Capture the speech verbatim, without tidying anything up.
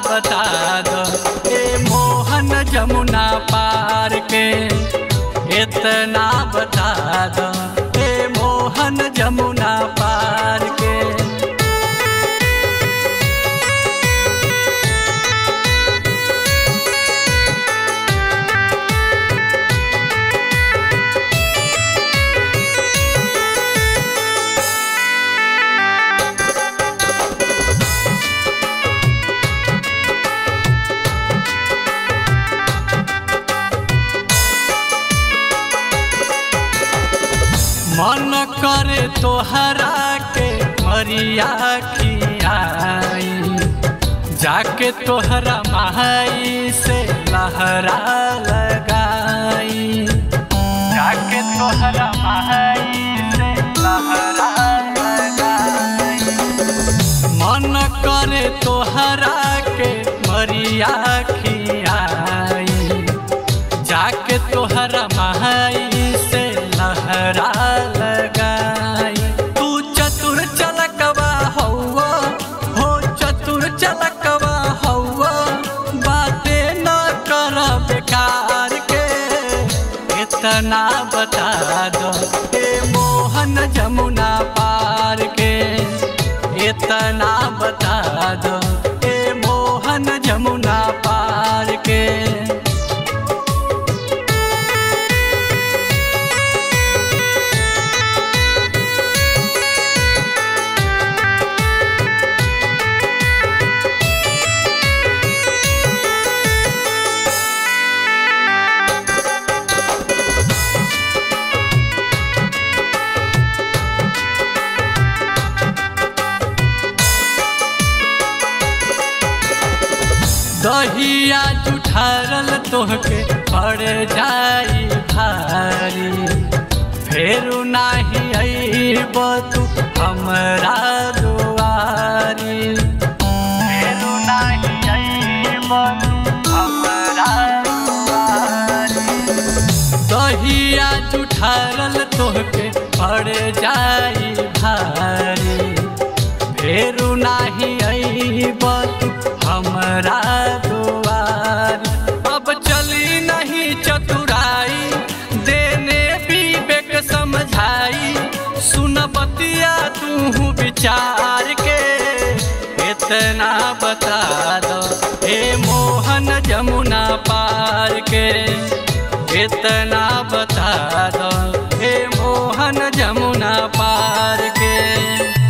बता दो ए मोहन जमुना पार के, इतना बता दो ए मोहन जमुना पार के। मन करे तोहरा के मरिया खियाई, जाके तोहरा माई से लहरा लगाई, जाके तोहरा माई से लहरा लगाई। मन करे तोहरा के मरिया खियाई, जाके तोहरा माई से लहरा लगाई। तू चतुर चलकवा हौवा हो, चतुर चलकवा हौवा, बातें न कर बेकार के, इतना बता दो ए मोहन जमुना पार के, इतना बता दो ए मोहन जमुना पार के। दहिया जुठारल तोहके पड़ जाई भारी, फेरू नाही अइब तू हमरा दुआरी, फेरू नाही अइब तू हमरा दुआरी। दहिया जुठारल तोहके पड़ जाई भारी, फेरू नाही अइब तू हमरा दुआर। अब चली नहीं चतुराई, देने विवेक समझाई, सुन बतिया तू विचार के, इतना बता दो ए मोहन जमुना पार के, इतना बता दो ए मोहन जमुना पार के।